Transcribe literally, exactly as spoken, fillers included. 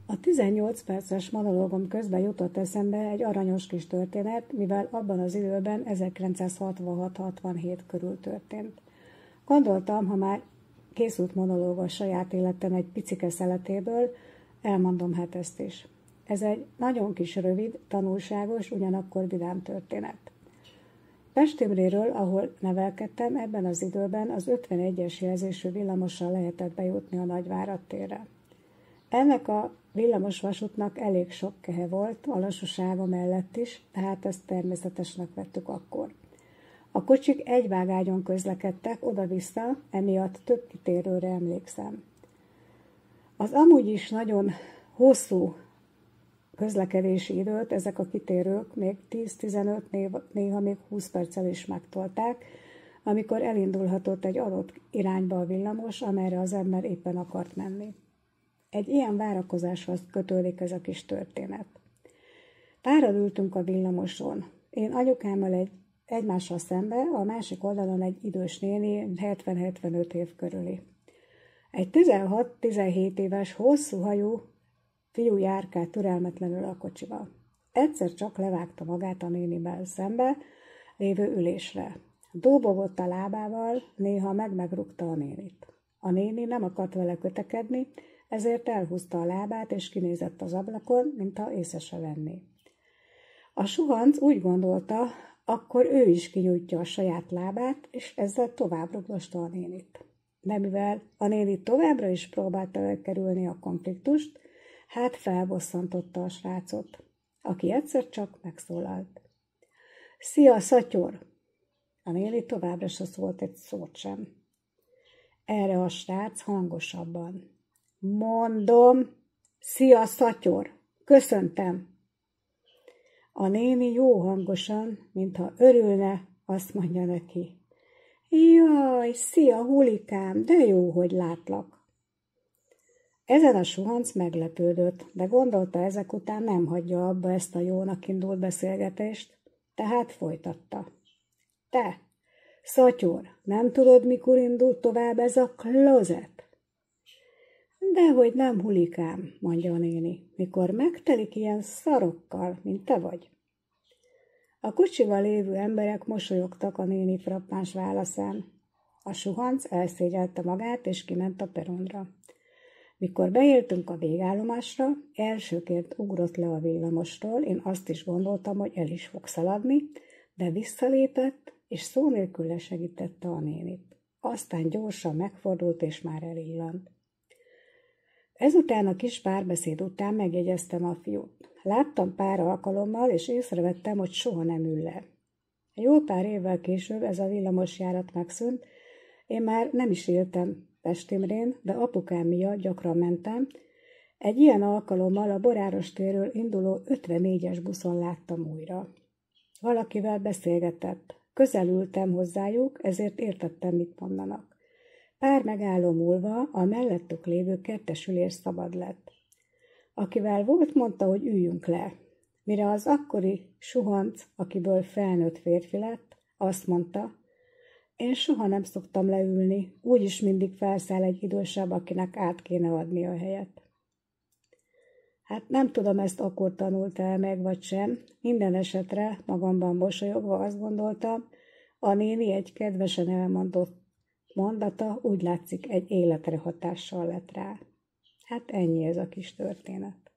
A tizennyolc perces monológom közben jutott eszembe egy aranyos kis történet, mivel abban az időben ezerkilencszázhatvanhat-hatvanhét körül történt. Gondoltam, ha már készült monológ a saját életem egy picike szeletéből, elmondom hát ezt is. Ez egy nagyon kis rövid, tanulságos, ugyanakkor vidám történet. Pest Imréről, ahol nevelkedtem, ebben az időben az ötvenegyes jelzésű villamossal lehetett bejutni a Nagyvárad térre. Ennek a villamos vasútnak elég sok kehe volt, a lassúsága mellett is, tehát ezt természetesnek vettük akkor. A kocsik egy vágányon közlekedtek oda-vissza, emiatt több kitérőre emlékszem. Az amúgy is nagyon hosszú közlekedési időt ezek a kitérők még tíz-tizenöt, néha még húsz perccel is megtolták, amikor elindulhatott egy adott irányba a villamos, amerre az ember éppen akart menni. Egy ilyen várakozáshoz kötődik ez a kis történet. Páran ültünk a villamoson. Én anyukámmal egy, egymással szembe, a másik oldalon egy idős néni, hetven-hetvenöt év körüli. Egy tizenhat-tizenhét éves, hosszú hajú fiú járkált türelmetlenül a kocsiba. Egyszer csak levágta magát a nénivel szembe lévő ülésre. Dobogott a lábával, néha meg-megrúgta a nénit. A néni nem akart vele kötekedni, ezért elhúzta a lábát, és kinézett az ablakon, mintha észre se venné. A suhanc úgy gondolta, akkor ő is kinyújtja a saját lábát, és ezzel tovább rugdosta a nénit. De mivel a néni továbbra is próbálta elkerülni a konfliktust, hát felbosszantotta a srácot, aki egyszer csak megszólalt. Szia, szatyor! A néni továbbra se szólt egy szót sem. Erre a srác hangosabban. Mondom, szia, szatyor! Köszöntem! A néni jó hangosan, mintha örülne, azt mondja neki. Jaj, szia, hulikám, de jó, hogy látlak. Ezen a suhanc meglepődött, de gondolta, ezek után nem hagyja abba ezt a jónak indult beszélgetést, tehát folytatta. Te, szatyor, nem tudod, mikor indult tovább ez a klozet? Dehogy nem, hulikám, mondja a néni, mikor megtelik ilyen szarokkal, mint te vagy. A kocsival lévő emberek mosolyogtak a néni frappáns válaszán. A suhanc elszégyelte magát, és kiment a perronra. Mikor beértünk a végállomásra, elsőként ugrott le a villamosról, én azt is gondoltam, hogy el is fog szaladni, de visszalépett, és szó nélkül lesegítette a nénit. Aztán gyorsan megfordult, és már elillant. Ezután a kis párbeszéd után megjegyeztem a fiút. Láttam pár alkalommal, és észrevettem, hogy soha nem ül le. Jó pár évvel később ez a villamosjárat megszűnt, én már nem is éltem Pest Imrén, de apukám miatt gyakran mentem. Egy ilyen alkalommal a Boráros térről induló ötvennégyes buszon láttam újra. Valakivel beszélgetett. Közel ültem hozzájuk, ezért értettem, mit mondanak. Pár megálló múlva a mellettük lévő kettesülés szabad lett. Akivel volt, mondta, hogy üljünk le. Mire az akkori suhanc, akiből felnőtt férfi lett, azt mondta, én soha nem szoktam leülni, úgyis mindig felszáll egy idősebb, akinek át kéne adni a helyet. Hát nem tudom, ezt akkor tanult el meg, vagy sem. Minden esetre magamban mosolyogva azt gondoltam, a néni egy kedvesen elmondott mondata úgy látszik egy életre hatással lett rá. Hát ennyi ez a kis történet.